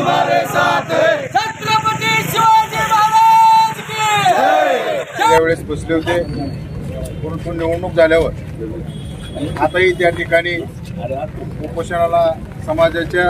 हमारे साथ है। छत्रपती शिवाजी महाराज की जय। त्यावेळेस बसले होते, परंतु निवडणूक झाल्यावर आताही त्या ठिकाणी उपोषणाला समाजाच्या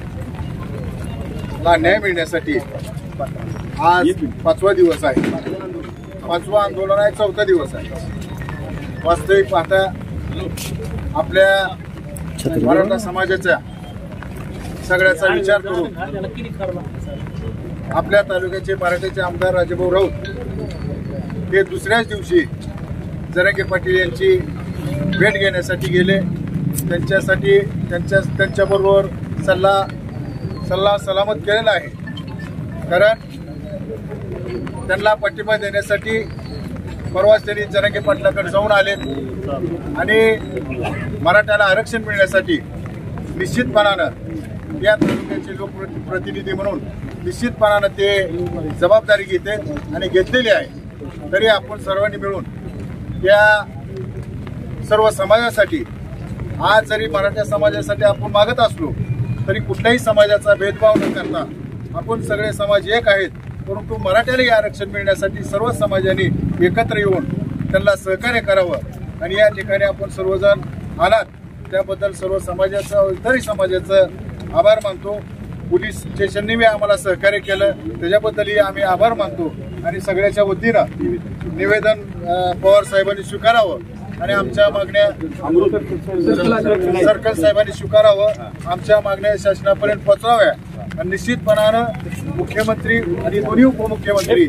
न्याय मिळण्यासाठी आज 5वा दिवस आहे। 5वं आंदोलन आहे, 4था दिवस आहे। वास्तविक पाहता आपल्या मराठा समाजाच्या सगळ्याचा विचार करून आपल्या तालुक्याचे मराठ्याचे आमदार राजाभाऊ राऊत हे दुसऱ्याच दिवशी जरांगे पाटील यांची भेट घेण्यासाठी गेले। त्यांच्यासाठी त्यांच्याबरोबर सल्ला सलामत केलेला आहे, कारण त्यांना पाठिंबा देण्यासाठी परवाच त्यांनी जरांगे पाटलाकडे जाऊन आले आणि मराठ्याला आरक्षण मिळण्यासाठी निश्चितपणानं या तालुक्याचे लोकप्रतिनिधी म्हणून निश्चितपणानं ते जबाबदारी घेते आणि घेतलेली आहे। तरी आपण सर्वांनी मिळून या सर्व समाजासाठी आज जरी मराठा समाजासाठी आपण मागत असलो तरी कुठल्याही समाजाचा भेदभाव न करता आपण सगळे समाज एक आहेत, परंतु मराठ्यालाही आरक्षण मिळण्यासाठी सर्व समाजांनी एकत्र येऊन त्यांना सहकार्य करावं आणि या ठिकाणी आपण सर्वजण आलात त्याबद्दल सर्व समाजाचं इतरही समाजाचं आभार मानतो। पोलीस स्टेशनने आम्हाला सहकार्य केलं त्याच्याबद्दलही आम्ही आभार मानतो आणि सगळ्याच्या वतीनं निवेदन पवार साहेबांनी स्वीकारावं आणि आमच्या मागण्या सर्कल साहेबांनी स्वीकारावं, आमच्या मागण्या शासनापर्यंत पोहोचवाव्या आणि निश्चितपणानं मुख्यमंत्री आणि दोन्ही उपमुख्यमंत्री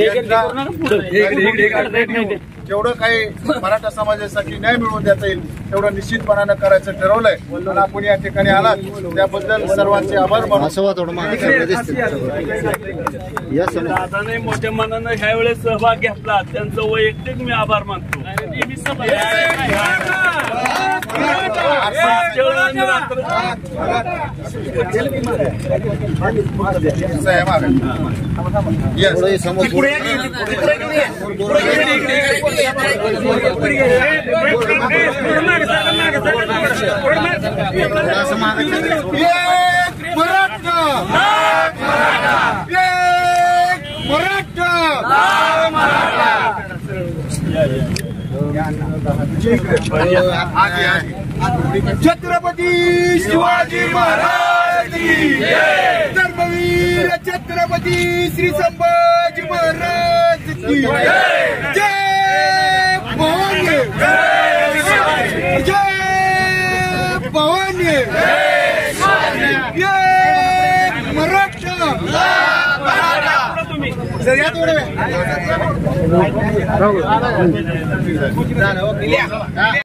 जेवढं काही मराठा समाजासाठी न्याय मिळवून देता येईल तेवढं निश्चितपणानं करायचं ठरवलंय आणि आपण या ठिकाणी आलात त्याबद्दल सर्वांचे आभार मानतो। दादाने मोठ्या मनानं ह्या वेळेस सहभाग घेतला त्यांचं वैयक्तिक मी आभार मानतो। छत्रपती शिवाजी महाराज की जय। धर्मवीर छत्रपती श्री संभाजी महाराज की जय। जय भवानी, जय भवानी, जय मराठा।